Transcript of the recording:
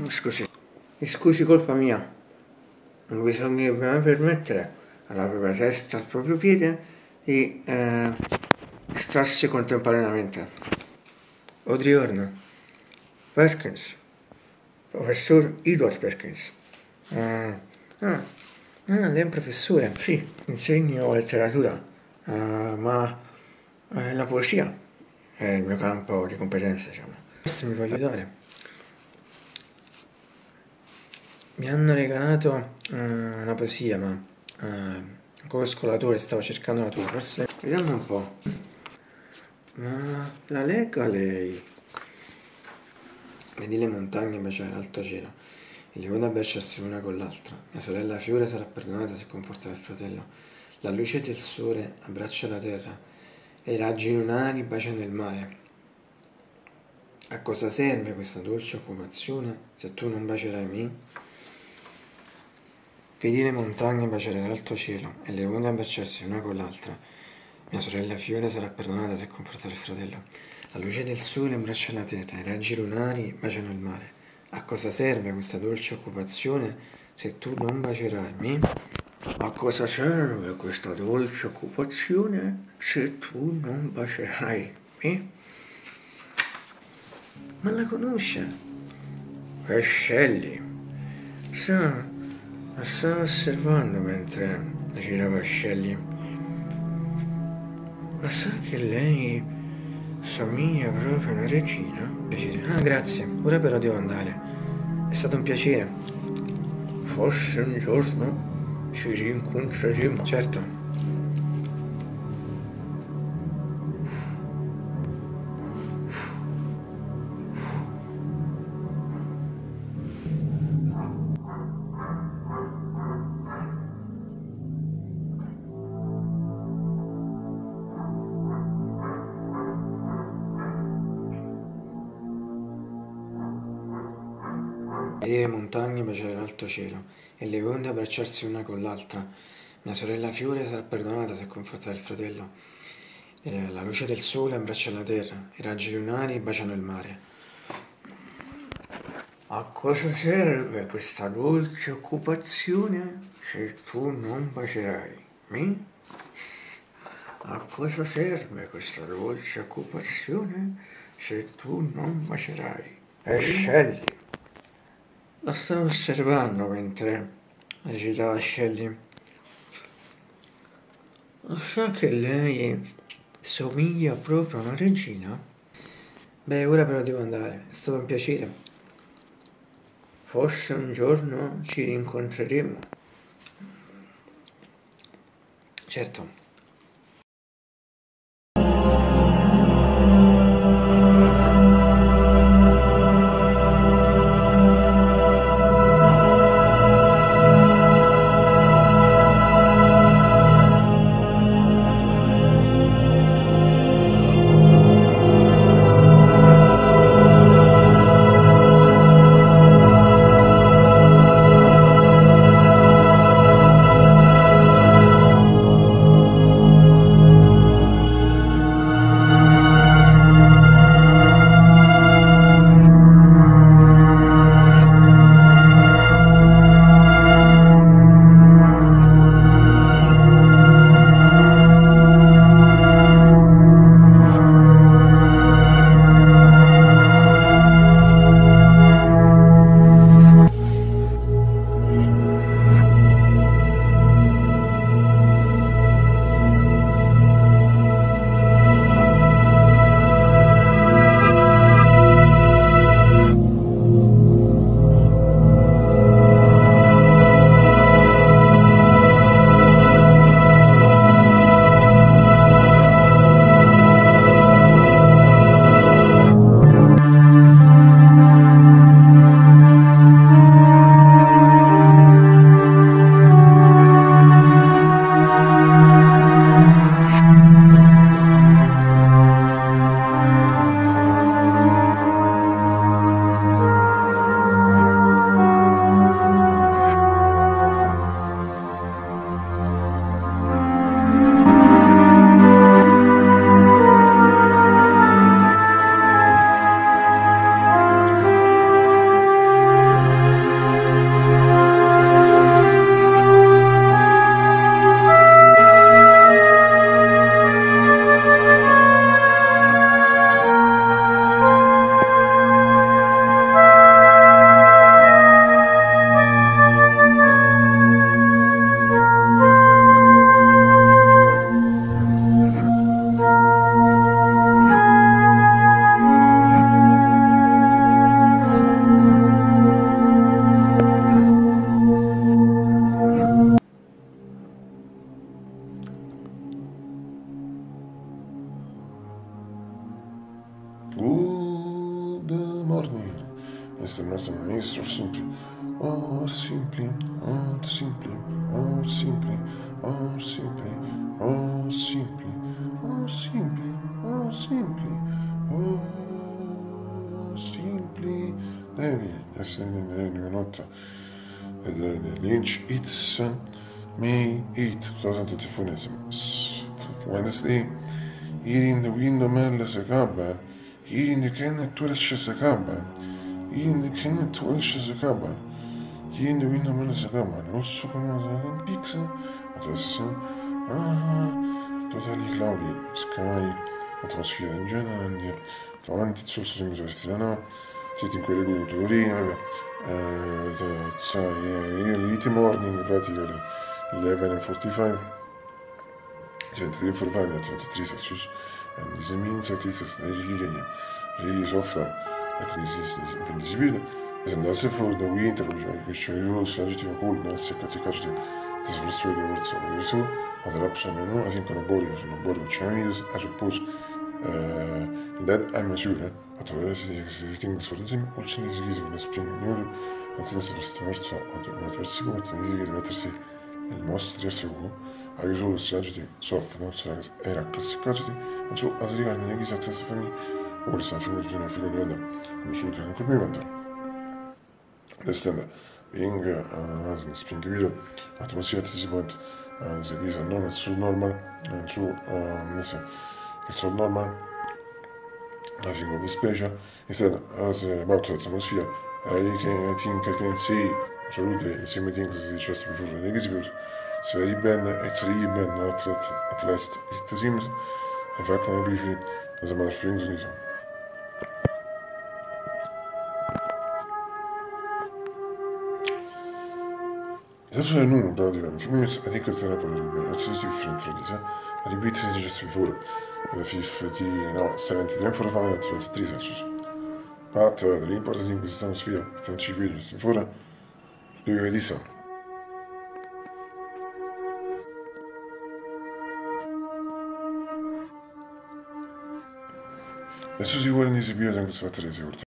Scusi, scusi, colpa mia. Non bisognerebbe mai permettere alla propria testa, al proprio piede, di starsi contemporaneamente. Odriorno. Perkins. Professor Edward Perkins. Lei è un professore? Sì, insegno letteratura, ma la poesia è il mio campo di competenza, diciamo. Questo mi può aiutare. Mi hanno regalato una poesia, ma come scolatore stavo cercando la tua, forse... Vediamo un po'. Ma la legga lei? Vedi le montagne baciare l'alto cielo, e le onde abbracciarsi l'una con l'altra. Mia sorella Fiore sarà perdonata se conforterà il fratello. La luce del sole abbraccia la terra, e i raggi lunari baciano il mare. A cosa serve questa dolce occupazione se tu non bacerai me? Vedi le montagne baciare l'alto cielo e le onde abbracciarsi l'una con l'altra. Mia sorella Fiore sarà perdonata se conforterà il fratello. La luce del sole abbraccia la terra, i raggi lunari baciano il mare. A cosa serve questa dolce occupazione se tu non bacerai me? A cosa serve questa dolce occupazione se tu non bacerai me? Ma la conosce? È Shelley. La stavo osservando mentre girava Shelley. Ma sa che lei somiglia proprio a una regina? Piacere. Ah, grazie. Ora però devo andare. È stato un piacere. Forse un giorno ci rincontreremo. Certo. Vedere le montagne baciare l'alto cielo e le onde abbracciarsi una con l'altra. Mia sorella Fiore sarà perdonata se conforterà il fratello. La luce del sole abbraccia la terra, i raggi lunari baciano il mare. A cosa serve questa dolce occupazione se tu non bacerai me? A cosa serve questa dolce occupazione se tu non bacerai? E scegli. La stavo osservando mentre recitava Shelley. Ma sa che lei somiglia proprio a una regina? Beh, ora però devo andare. È stato un piacere. Forse un giorno ci rincontreremo. Certo. Good morning. Este nuestro ministro simple. Oh, simple, oh, simple, oh, simple, oh, simple, oh, simple, oh, simple, oh, simple, oh, simple. David, yesterday notte the Lynch It's May 8, 2024. Wednesday. Hier in de windmillen kabel. Hier in de kleine Twilsche kabel. Hier in de kleine Twilsche kabel. Hier in de windmillen kabel. Also come as pixel. Wat is het? Totally cloudy sky. Atmosfera in genere. Davanti il sole si misura strana. Siete in quelle culture. Early morning pratically 11:45. 23:45 at 23 Celsius, and this means that it is really soft invisibile. And also for the winter, which I use adjective cold, not second adjective, it is also the word so other option, I think on a body of Chinese, I suppose, in that I'm sure, but I think for the same, also is given a spring in Europe, and since the rest of the Mexico, it's easy to mettersi il nostro sicuro. A usual strategy, soft notes era classificati, en zo als die gaan in gezet van mij, oorlog zijn van de figuren, om zo te gaan complimenten. Destende, being as in spring video, atmosfera si punt, ze giza non het zo normal, en zo nesse, het zo normal, nothing of the special. Instead, as about the atmosphere, I think I can say absolutely the same things as just before the exhibit. It's really bad, at last it seems. In fact, I believe as a matter of reason. That's what I know about it. For me, I think it's a little bit. It's different from this. I repeat it just before. 73 for the final, 23 Celsius. But the important thing is the atmosphere. 10 degrees before. Do you this? Adesso si vuole in esibire anche su altre